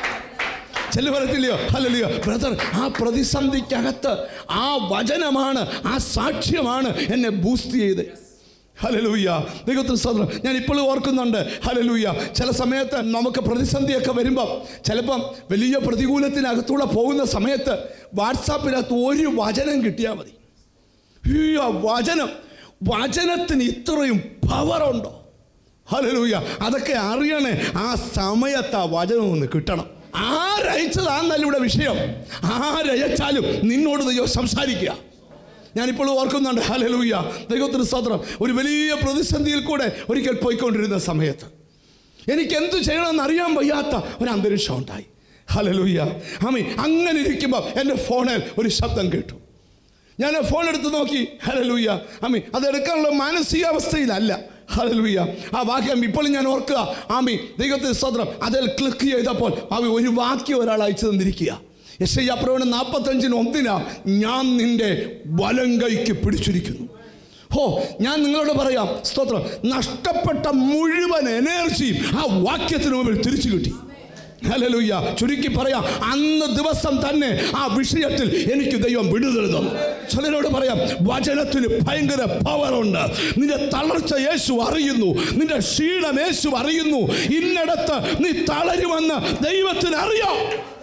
ചെല്ലു പറയത്തില്ലയോ? ഹല്ലേലൂയ. ബ്രദർ, ആ പ്രതിസന്ധിക്കകത്ത് ആ വചനമാണ്, ആ സാക്ഷ്യമാണ് എന്നെ ബൂസ്റ്റ് ചെയ്ത്. ഹല്ലേലൂയ. ദൈവത്തിന് സ്തോത്രം. ഞാൻ ഇപ്പോഴും ഓർക്കുന്നുണ്ട്. ഹല്ലേലൂയ. ചില സമയത്ത് നമുക്ക് പ്രതിസന്ധിയൊക്കെ വരുമ്പം, ചിലപ്പം വലിയ പ്രതികൂലത്തിനകത്തൂടെ പോകുന്ന സമയത്ത് വാട്സാപ്പിനകത്ത് ഒരു വചനം കിട്ടിയാൽ മതി. ഈ വചനം വചനത്തിന് ഇത്രയും പവറുണ്ടോ? ഹല്ലേലൂയ. അതൊക്കെ അറിയണേ. ആ സമയത്ത് ആ വചനം ഒന്ന് കിട്ടണം. ആരയച്ചതാന്നല്ല ഇവിടെ വിഷയം. ആരയച്ചാലും നിന്നോട് ദൈവം സംസാരിക്കുക. ഞാനിപ്പോൾ ഓർക്കുന്നുണ്ട്. ഹല്ലേലൂയ. ദൈവത്തിന് സ്തോത്രം. ഒരു വലിയ പ്രതിസന്ധിയിൽ കൂടെ ഒരിക്കൽ പോയിക്കൊണ്ടിരുന്ന സമയത്ത് എനിക്ക് എന്തു ചെയ്യണമെന്ന് അറിയാൻ വയ്യാത്ത ഒരു അന്തരീക്ഷം ഉണ്ടായി. ഹല്ലേലൂയ. ആമീൻ. അങ്ങനെ ഇരിക്കുമ്പോൾ എൻ്റെ ഫോണിൽ ഒരു ശബ്ദം കേട്ടു. ഞാൻ ഫോൺ എടുത്ത് നോക്കി. ഹല്ലേലൂയ. ആമീൻ. അതെടുക്കാനുള്ള മാനസികാവസ്ഥയിലല്ല. ഹല്ലേലൂയ. ആ വാക്യം ഇപ്പോഴും ഞാൻ ഓർക്കുക. ആമീൻ. ദൈവത്തിന്റെ സ്തോത്രം. അതിൽ ക്ലിക്ക് ചെയ്തപ്പോൾ ആമീൻ ഒരു വാക്യം ഒരാൾ അയച്ചു തന്നിരിക്കുക. യെശയ്യാ പ്രവചനം നാൽപ്പത്തഞ്ചിന് ഒന്നിനാ, ഞാൻ നിന്റെ വലം കൈക്ക് പിടിച്ചിരിക്കുന്നു. ഹോ, ഞാൻ നിങ്ങളോട് പറയാം, സ്തോത്രം, നഷ്ടപ്പെട്ട മുഴുവൻ എനർജിയും ആ വാക്യത്തിന് മുമ്പിൽ തിരിച്ചു കിട്ടി. ഹല്ലേലൂയ. ചുരുക്കി പറയാം, അന്ന് ദിവസം തന്നെ ആ വിഷയത്തിൽ എനിക്ക് ദൈവം വിടുതൽ തന്നു. ചിലരോട് പറയാം, വചനത്തിന് ഭയങ്കര പവറുണ്ട്. നിന്റെ തളർച്ച യേശു അറിയുന്നു, നിന്റെ ക്ഷീണം യേശു അറിയുന്നു. ഇന്നിടത്ത് നീ തളരുമെന്ന് ദൈവത്തിന് അറിയാം.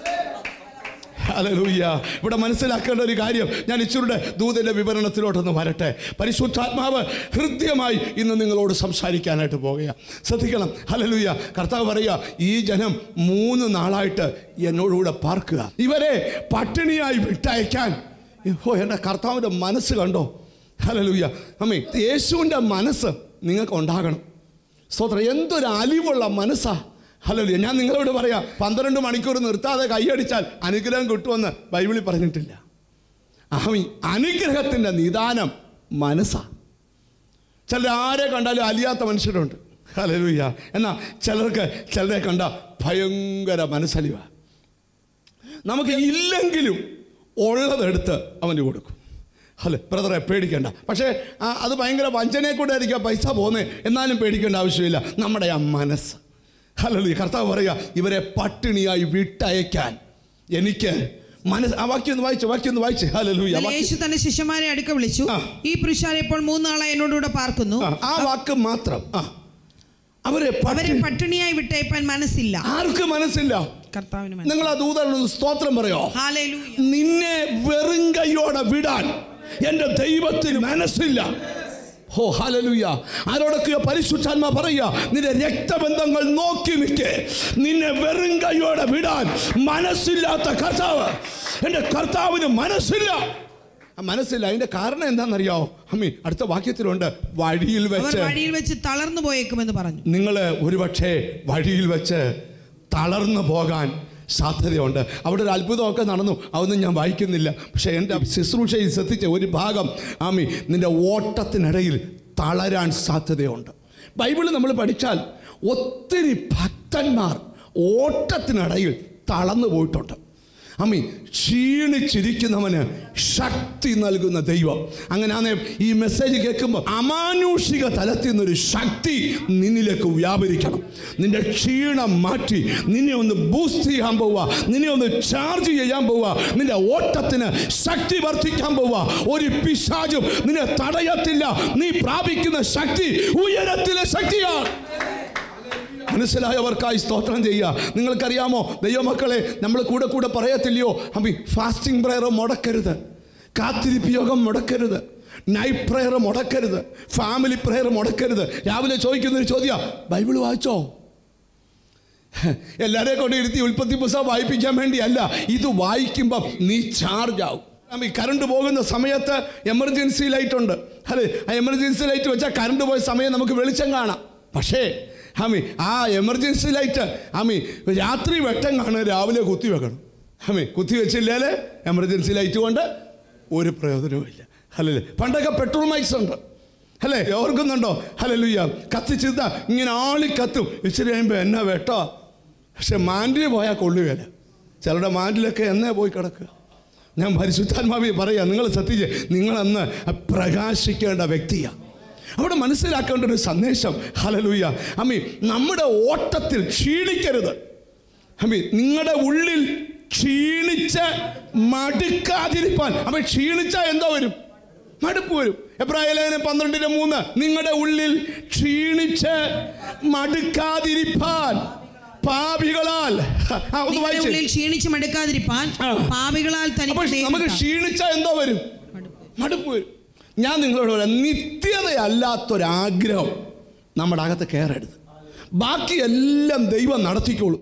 ഹല്ലേലൂയ. ഇവിടെ മനസ്സിലാക്കേണ്ട ഒരു കാര്യം, ഞാൻ ഇച്ചിരുടെ ദൂതന്റെ വിവരണത്തിലോട്ടൊന്ന് വരട്ടെ. പരിശുദ്ധാത്മാവ് ഹൃദ്യമായി ഇന്ന് നിങ്ങളോട് സംസാരിക്കാനായിട്ട് പോകുക. ശ്രദ്ധിക്കണം. ഹല്ലേലൂയ. കർത്താവ് പറയുക, ഈ ജനം മൂന്ന് നാളായിട്ട് എന്നോടുകൂടെ പാർക്കുക. ഇവരെ പട്ടിണിയായി വിട്ടയക്കാൻ ഓ, എൻ്റെ കർത്താവിൻ്റെ മനസ്സ് കണ്ടോ? ഹല്ലേലൂയ. അമ്മേ, യേശുവിൻ്റെ മനസ്സ് നിങ്ങൾക്ക് ഉണ്ടാകണം. സ്തോത്രം. എന്തൊരു അലിവുള്ള മനസ്സാ. ഹല്ലേലൂയ. ഞാൻ നിങ്ങളോട് പറയാം, പന്ത്രണ്ട് മണിക്കൂർ നിർത്താതെ കൈയടിച്ചാൽ അനുഗ്രഹം കിട്ടുമെന്ന് ബൈബിളിൽ പറഞ്ഞിട്ടില്ല. ആമീൻ. അനുഗ്രഹത്തിൻ്റെ നിദാനം മനസ്സാ. ചിലർ ആരെ കണ്ടാലും അലിയാത്ത മനുഷ്യരുണ്ട്. ഹല്ലേലൂയ. എന്നാൽ ചിലർക്ക് ചിലരെ കണ്ട ഭയങ്കര മനസ്സലിവ. നമുക്ക് ഇല്ലെങ്കിലും ഉള്ളതെടുത്ത് അവന് കൊടുക്കും. അല്ലേ ബ്രദറെ പേടിക്കേണ്ട. പക്ഷേ അത് ഭയങ്കര വഞ്ചനയെ കൂടെ ആയിരിക്കും പൈസ പോകുന്നത്. എന്നാലും പേടിക്കേണ്ട ആവശ്യമില്ല. നമ്മുടെ ആ മനസ്സ്, ഹല്ലേലൂയ. കർത്താവ് പറയുക, ഇവരെ പട്ടിണിയായി വിട്ടയക്കാൻ എനിക്ക് മനസ്സ്. ആ വാക്യം ഒന്ന് വായിച്ചു, വാക്യം ഒന്ന് വായിച്ചു. ഹല്ലേലൂയ. യേശു തന്റെ ശിഷ്യന്മാരെ അടുക്ക വിളിച്ചു, ഈ പുരുഷാരെ ഇപ്പോൾ മൂന്നാളായി എന്നോടുകൂടെ പാർക്കുന്നു. ആ വാക്ക് മാത്രം. ആ അവരെ അവരെ പട്ടിണിയായി വിട്ടയപ്പാൻ മനസ്സില്ല. ആർക്ക് മനസ്സില്ല? കർത്താവിന്. നിങ്ങൾ ആ ദൂതനോട് സ്തോത്രം പറയോ? ഹല്ലേലൂയ. നിന്നെ വെറും കൈയോടെ വിടാൻ എന്റെ ദൈവത്തിന് മനസ്സില്ല. ഓ ഹല്ലേലൂയ. ആരോടൊക്കെയോ പരിശുദ്ധാത്മാ പറയുക, നിന്റെ രക്തബന്ധങ്ങൾ നോക്കി നിൽക്കെ, നിന്നെ വെറും കൈയോടെ വിടാൻ മനസ്സില്ലാത്ത കർത്താവ്, എന്റെ കർത്താവിന് മനസ്സില്ല. മനസ്സില്ല. അതിന്റെ കാരണം എന്താണെന്നറിയാവോ? അമ്മി അടുത്ത വാക്യത്തിലുണ്ട്, വഴിയിൽ വെച്ച് വഴിയിൽ വെച്ച് തളർന്നു പോയേക്കുമെന്ന് പറഞ്ഞു. നിങ്ങൾ ഒരുപക്ഷെ വഴിയിൽ വെച്ച് തളർന്നു പോകാൻ സാധ്യതയുണ്ട്. അവിടെ ഒരു അത്ഭുതമൊക്കെ നടന്നു, അതൊന്നും ഞാൻ വായിക്കുന്നില്ല. പക്ഷേ എൻ്റെ ശുശ്രൂഷയിൽ ശ്രദ്ധിച്ച ഒരു ഭാഗം, ആമി, നിന്റെ ഓട്ടത്തിനിടയിൽ തളരാൻ സാധ്യതയുണ്ട്. ബൈബിളിൽ നമ്മൾ പഠിച്ചാൽ ഒത്തിരി ഭക്തന്മാർ ഓട്ടത്തിനിടയിൽ തളർന്നു പോയിട്ടുണ്ട്. അമ്മി, ക്ഷീണിച്ചിരിക്കുന്നവന് ശക്തി നൽകുന്ന ദൈവം. അങ്ങനെയാണ് ഈ മെസ്സേജ് കേൾക്കുമ്പോൾ അമാനുഷിക തലത്തിൽ നിന്നൊരു ശക്തി നിന്നിലേക്ക് വ്യാപരിക്കണം. നിന്റെ ക്ഷീണം മാറ്റി നിന്നെ ഒന്ന് ബൂസ്റ്റ് ചെയ്യാൻ പോവുക, നിന്നെ ഒന്ന് ചാർജ് ചെയ്യാൻ പോവുക, നിന്റെ ഓട്ടത്തിന് ശക്തി വർദ്ധിക്കാൻ പോവുക. ഒരു പിശാചും നിന്നെ തടയത്തില്ല. നീ പ്രാപിക്കുന്ന ശക്തി ഉയരത്തിലെ ശക്തിയാണ്. മനസ്സിലായവർക്കായി സ്തോത്രം ചെയ്യുക. നിങ്ങൾക്കറിയാമോ ദൈവമക്കളെ, നമ്മൾ കൂടെ കൂടെ പറയത്തില്ലയോ, അമ്മി ഫാസ്റ്റിംഗ് പ്രയർ മുടക്കരുത്, കാത്തിരിപ്പ് യോഗം മുടക്കരുത്, നൈറ്റ് പ്രയർ മുടക്കരുത്, ഫാമിലി പ്രയർ മുടക്കരുത്. രാവിലെ ചോദിക്കുന്നൊരു ചോദ്യം, ബൈബിൾ വായിച്ചോ? എല്ലാവരെയും കൊണ്ട് ഇരുത്തി ഉൽപ്പത്തി പുസ്തകം വായിപ്പിക്കാൻ വേണ്ടിയല്ല, ഇത് വായിക്കുമ്പം നീ ചാർജ് ആവും. അമ്മി, കറണ്ട് പോകുന്ന സമയത്ത് എമർജൻസി ലൈറ്റ് ഉണ്ട്, അല്ലേ? ആ എമർജൻസി ലൈറ്റ് വെച്ചാൽ കറണ്ട് പോയ സമയം നമുക്ക് വെളിച്ചം കാണാം. പക്ഷേ അമ്മി, ആ എമർജൻസി ലൈറ്റ് അമ്മി രാത്രി വെട്ടം കാണാൻ രാവിലെ കുത്തി വെക്കണം. അമ്മി, കുത്തി വെച്ചില്ലേ എമർജൻസി ലൈറ്റ് കൊണ്ട് ഒരു പ്രയോജനവും ഇല്ല. അല്ലല്ലേ? പണ്ടൊക്കെ പെട്രോൾ മൈക്സ് ഉണ്ട്, അല്ലേ? ഓർക്കുന്നുണ്ടോ? ഹല്ലേലൂയ. കത്തിച്ചിരുത്ത ഇങ്ങനെ ആളി കത്തും. ഇച്ചിരി കഴിയുമ്പോൾ എന്നാ വെട്ടോ. പക്ഷെ മാൻഡിൽ പോയാൽ കൊള്ളുകയില്ല. ചിലരുടെ മാൻഡിലൊക്കെ എന്നേ പോയി കിടക്കുക. ഞാൻ പരിശുദ്ധാത്മാവി പറയാം, നിങ്ങൾ ശ്രദ്ധിച്ച്, നിങ്ങളന്ന് പ്രകാശിക്കേണ്ട വ്യക്തിയാണ്. അവിടെ മനസ്സിലാക്കേണ്ട ഒരു സന്ദേശം, ഹല്ലേലൂയ, അമ്മി, നമ്മുടെ ഓട്ടത്തിൽ ക്ഷീണിക്കരുത്. അമ്മി, നിങ്ങളുടെ ഉള്ളിൽ ക്ഷീണിച്ച് മടുക്കാതിരിപ്പാൻ. അപ്പൊ ക്ഷീണിച്ചാൽ എന്തോ വരും? മടുപ്പ് വരും. എബ്രായലേഖനം പന്ത്രണ്ടിന്റെ മൂന്ന്, നിങ്ങളുടെ ഉള്ളിൽ ക്ഷീണിച്ച് മടുക്കാതിരിപ്പാൻ പാപികളാൽ. ക്ഷീണിച്ച് മടുക്കാതിരിപ്പാൻ പാപികളാൽ. നമുക്ക് ക്ഷീണിച്ചാൽ എന്തോ വരും? മടുപ്പ് വരും. ഞാൻ നിങ്ങളോട് പറയാം, നിത്യതയല്ലാത്തൊരാഗ്രഹം നമ്മുടെ അകത്ത് കയറരുത്. ബാക്കിയെല്ലാം ദൈവം നടത്തിക്കോളൂ.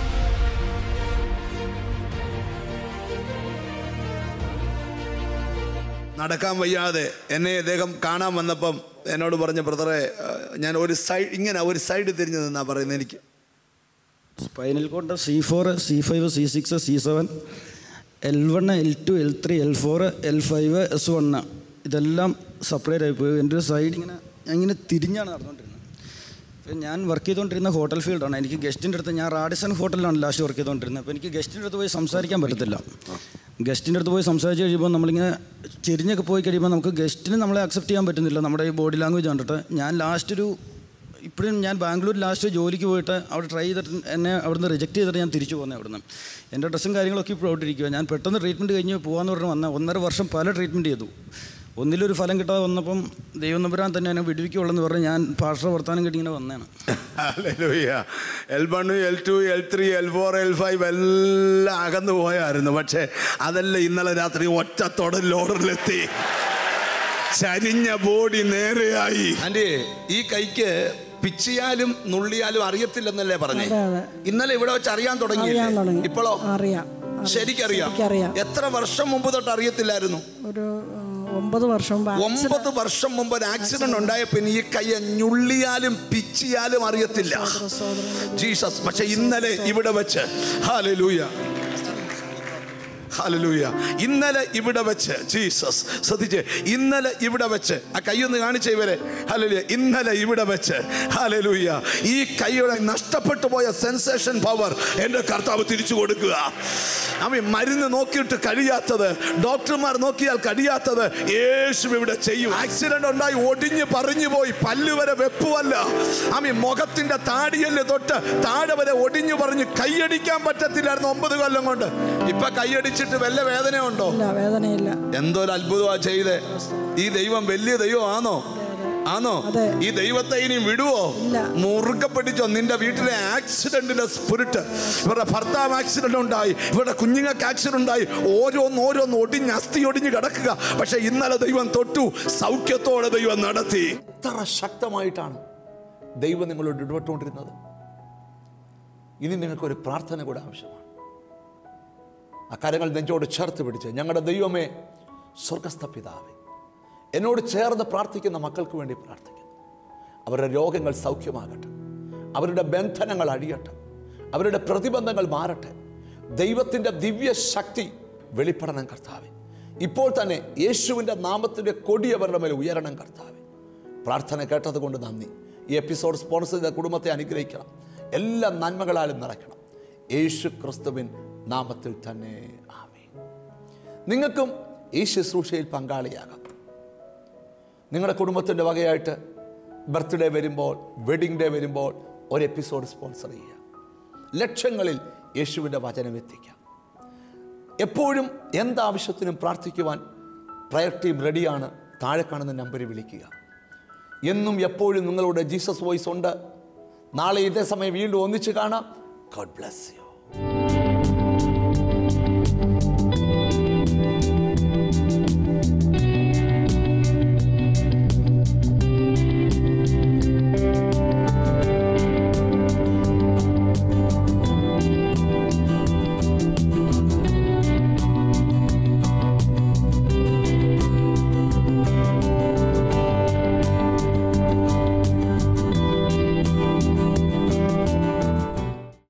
നടക്കാൻ വയ്യാതെ എന്നെ അദ്ദേഹം കാണാൻ വന്നപ്പം എന്നോട് പറഞ്ഞ, ബ്രദറെ, ഞാൻ ഒരു സൈഡ് ഇങ്ങനെ ഒരു സൈഡ് തിരിഞ്ഞു നിന്നാ പറയുന്നത്. എനിക്ക് spinal cord C four, C five, C six, C seven, L one, L two, L three, L four, L five, S one, ഇതെല്ലാം സെപ്പറേറ്റ് ആയിപ്പോയി. എൻ്റെ ഒരു സൈഡ് ഇങ്ങനെ ഞാൻ ഇങ്ങനെ തിരിഞ്ഞാണ് നടന്നുകൊണ്ടിരുന്നത്. അപ്പോൾ ഞാൻ വർക്ക് ചെയ്തുകൊണ്ടിരുന്ന ഹോട്ടൽ ഫീൽഡാണ്. എനിക്ക് ഗസ്റ്റിൻ്റെ അടുത്ത്, ഞാൻ റാഡിസൺ ഹോട്ടലിലാണ് ലാസ്റ്റ് വർക്ക് ചെയ്തുകൊണ്ടിരുന്നത്. അപ്പോൾ എനിക്ക് ഗസ്റ്റിൻ്റെ അടുത്ത് പോയി സംസാരിക്കാൻ പറ്റത്തില്ല. ഗസ്റ്റിൻ്റെ അടുത്ത് പോയി സംസാരിച്ച് കഴിയുമ്പോൾ നമ്മളിങ്ങനെ ചെരിഞ്ഞൊക്കെ പോയി കഴിയുമ്പോൾ നമുക്ക് ഗസ്റ്റിന് നമ്മളെ അക്സെപ്റ്റ് ചെയ്യാൻ പറ്റുന്നില്ല, നമ്മുടെ ഈ ബോഡി ലാംഗ്വേജ് കണ്ടിട്ട്. ഞാൻ ലാസ്റ്റ് ഒരു ഇപ്പോഴും ഞാൻ ബാംഗ്ലൂർ ലാസ്റ്റ് ജോലിക്ക് പോയിട്ട് അവിടെ ട്രൈ ചെയ്തിട്ട് എന്നെ അവിടുന്ന് റിജക്റ്റ് ചെയ്തിട്ട് ഞാൻ തിരിച്ചു പോകുന്നത്. അവിടുന്ന് എൻ്റെ ഡ്രസ്സും കാര്യങ്ങളൊക്കെ ഇപ്പോൾ അവിടെ ഇരിക്കുക. ഞാൻ പെട്ടെന്ന് ട്രീറ്റ്മെൻറ്റ് കഴിഞ്ഞ് പോകാമെന്ന് പറഞ്ഞ് വന്ന ഒന്നര വർഷം പല ട്രീറ്റ്മെൻറ്റ് ചെയ്തു. ഒന്നിലൊരു ഫലം കിട്ടാതെ വന്നപ്പം ദൈവം നമ്പുരാൻ തന്നെ എന്നെ വിടുവിക്കുള്ളൂ എന്ന് പറഞ്ഞ് ഞാൻ പാർശ്വ വർത്താനം കിട്ടി ഇങ്ങനെ വന്നതാണ്. L one, L two, L three, L four, L five എല്ലാം അകന്നു പോയായിരുന്നു. പക്ഷേ അതെല്ലാം ഇന്നലെ രാത്രി ഒറ്റ തൊടൽ ഓർഡറിലെത്തി. ചരിഞ്ഞ ബോഡി നേരെയായി. ആൻറ്റി, ഈ കൈക്ക് പിച്ചിയാലും നുള്ളിയാലും അറിയത്തില്ലെന്നല്ലേ പറഞ്ഞേ? ഇന്നലെ ഇവിടെ വെച്ച് അറിയാൻ തുടങ്ങി. ഇപ്പോഴോ? അറിയാം, ശരിക്കറിയാം. എത്ര വർഷം മുമ്പ് തൊട്ട് അറിയത്തില്ലായിരുന്നു? ഒരു ഒമ്പത് വർഷം ഒമ്പത് വർഷം മുമ്പ് ഒരു ആക്സിഡന്റ് ഉണ്ടായ പിന്നെ ഈ കൈ ഞുള്ളിയാലും പിച്ചിയാലും അറിയത്തില്ല. ജീസസ്. പക്ഷെ ഇന്നലെ ഇവിടെ വെച്ച്, ഹല്ലേലൂയ, ഹല്ലേലൂയ, ഇന്നലെ ഇവിടെ വെച്ച്, ജീസസ്, ശ്രദ്ധിച്ച്, ഇന്നലെ ഇവിടെ വെച്ച്, ആ കൈയൊന്ന് കാണിച്ച ഇവരെ, ഹല്ലേലൂയ, ഇന്നലെ ഇവിടെ വെച്ച്, ഹല്ലേലൂയ, ഈ കൈയുടെ നഷ്ടപ്പെട്ടു പോയ സെൻസേഷൻ പവർ എൻ്റെ കർത്താവ് തിരിച്ചു കൊടുക്കുക. ആമേൻ. മരുന്ന് നോക്കിയിട്ട് കഴിയാത്തത്, ഡോക്ടർമാർ നോക്കിയാൽ കഴിയാത്തത് യേശു ഇവിടെ ചെയ്യും. ആക്സിഡന്റ് ഉണ്ടായി ഒടിഞ്ഞ് പറഞ്ഞു പോയി, പല്ല് വരെ വെപ്പുവല്ല. ആമേൻ. മുഖത്തിന്റെ താടിയല് തൊട്ട് താഴെ വരെ ഒടിഞ്ഞു പറഞ്ഞ് കൈയടിക്കാൻ പറ്റത്തില്ലായിരുന്നു ഒമ്പത് കൊല്ലം കൊണ്ട്. ഇപ്പൊ കൈയടിച്ചിട്ട് വല്ല വേദനയുണ്ടോ? വേദനയില്ല. എന്തോ ഒരു അത്ഭുതമാ ചെയ്തേ. ഈ ദൈവം വലിയ ദൈവം ആണോ? ആണോ? ഈ ദൈവത്തെ ഇനി വിടുവോ? മുറുക്കെ പിടിച്ചോ. നിന്റെ വീട്ടിലെ ആക്സിഡന്റിന്റെ സ്പിരിറ്റ്, ഇവരുടെ ഭർത്താവ് ആക്സിഡന്റ് ഉണ്ടായി, ഇവരുടെ കുഞ്ഞുങ്ങൾക്ക് ആക്സിഡന്റ് ഉണ്ടായി, ഓരോന്ന് ഓരോന്ന് ഒടിഞ്ഞ് അസ്ഥി ഒടിഞ്ഞ് കിടക്കുക. പക്ഷെ ഇന്നലെ ദൈവം തൊട്ടു, സൗഖ്യത്തോടെ ദൈവം നടത്തി. എത്ര ശക്തമായിട്ടാണ് ദൈവം നിങ്ങളോട് ഇടപെട്ടുകൊണ്ടിരുന്നത്. ഇനി നിങ്ങൾക്കൊരു പ്രാർത്ഥന കൂടെ ആവശ്യമാണ്. ആ കാര്യങ്ങൾ നെഞ്ചോട് ചേർത്ത് പിടിച്ച്, ഞങ്ങളുടെ ദൈവമേ, സ്വർഗസ്ഥ പിതാവേ, എന്നോട് ചേർന്ന് പ്രാർത്ഥിക്കുന്ന മക്കൾക്ക് വേണ്ടി പ്രാർത്ഥിക്കുന്നു. അവരുടെ രോഗങ്ങൾ സൗഖ്യമാകട്ടെ, അവരുടെ ബന്ധനങ്ങൾ അഴിയട്ടെ, അവരുടെ പ്രതിബന്ധങ്ങൾ മാറട്ടെ. ദൈവത്തിൻ്റെ ദിവ്യ ശക്തി വെളിപ്പെടണം കർത്താവേ. ഇപ്പോൾ തന്നെ യേശുവിൻ്റെ നാമത്തിൻ്റെ കൊടി അവരുടെ മേൽ ഉയരണം കർത്താവേ. പ്രാർത്ഥന കേട്ടത് കൊണ്ട് നന്ദി. ഈ എപ്പിസോഡ് സ്പോൺസർ ചെയ്ത കുടുംബത്തെ അനുഗ്രഹിക്കണം, എല്ലാ നന്മകളാലും നിറയ്ക്കണം. യേശു ക്രിസ്തുവിൻ നാമത്തിൽ തന്നെ ആമേൻ. നിങ്ങൾക്കും ഈ ശുശ്രൂഷയിൽ പങ്കാളിയാകാം. നിങ്ങളുടെ കുടുംബത്തിൻ്റെ വകയായിട്ട് ബർത്ത്ഡേ വരുമ്പോൾ, വെഡിങ് ഡേ വരുമ്പോൾ ഒരു എപ്പിസോഡ് സ്പോൺസർ ചെയ്യുക. ലക്ഷങ്ങളിൽ യേശുവിൻ്റെ വചനം എത്തിക്കാം. എപ്പോഴും എന്താവശ്യത്തിനും പ്രാർത്ഥിക്കുവാൻ പ്രയർ ടീം റെഡിയാണ്. താഴെ കാണുന്ന നമ്പറിൽ വിളിക്കുക. എന്നും എപ്പോഴും നിങ്ങളുടെ ജീസസ് വോയിസ് ഉണ്ട്. നാളെ ഇതേ സമയം വീണ്ടും ഒന്നിച്ച് കാണാം. God bless U.